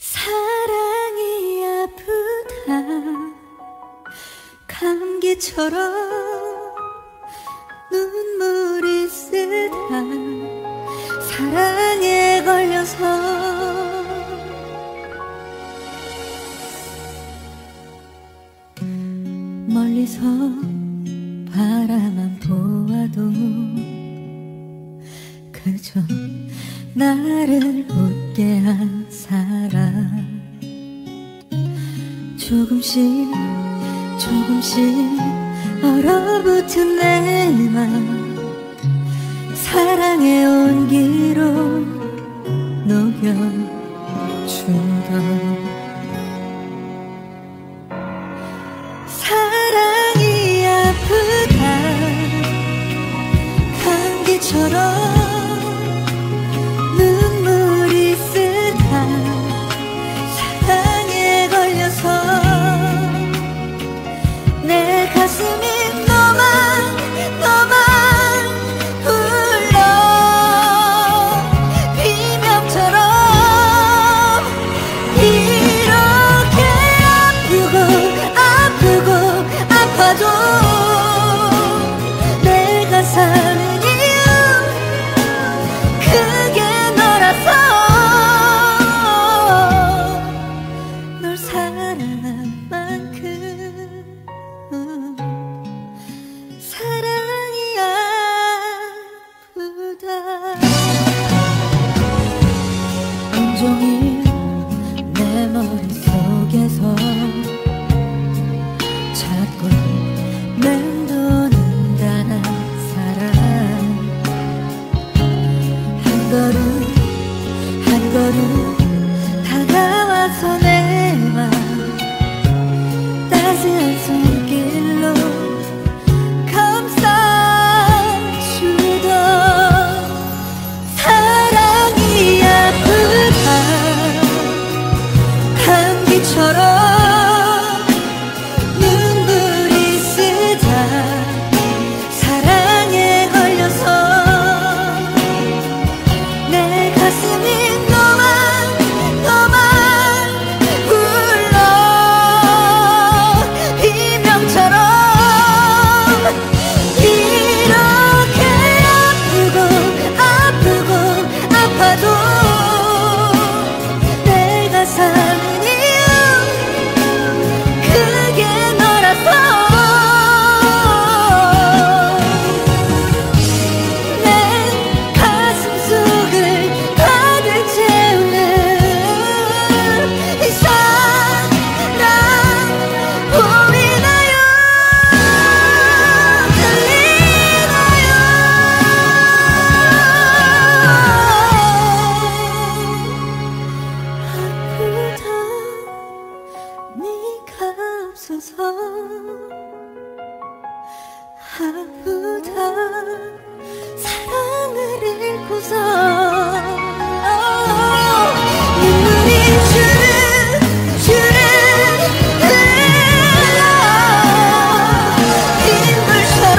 사랑이 아프다 감기처럼 눈물이 쓰다 사랑에 걸려서 멀리서 바라만 보아도 그저 나를 웃게 한 사람 조금씩 얼어붙은 내 맘 사랑의 온기로 녹여준다 사랑이 아프다 감기처럼 눈물이 쓰다 사랑에 걸려서 내 가슴이 너만 울려 비명처럼 이렇게 아프고 아파도 내가 사는 이유 그게 너라서 널 사랑한 만큼 사랑이 아프다 온종일 내 머릿속에서 자꾸 맴도는 단 한 사람 한 걸음 다가와서 내 맘 따스한 손길로 감싸주던 사랑이 아프다 감기처럼 눈물이 쓰다 사랑에 걸려서 내 가슴이 너만 울려 비명처럼 이렇게 아프고 아파도 내가 사는 이유 그게 너라서 내 가슴 속을 가득 채우는 이 사랑 보이나요 들리나요 아프다 네가 없어서 아프다 사랑을 잃고서 눈물이 주르르 흘러 빗물처럼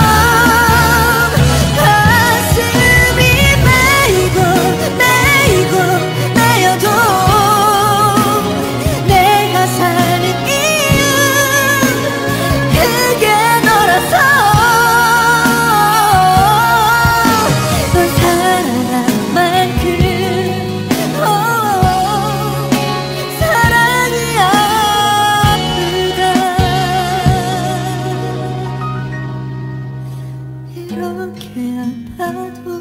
가슴이 메이고 내가 사는 이유 그게 너라서 널 사랑한 만큼 사랑이 아프다 이렇게 아파도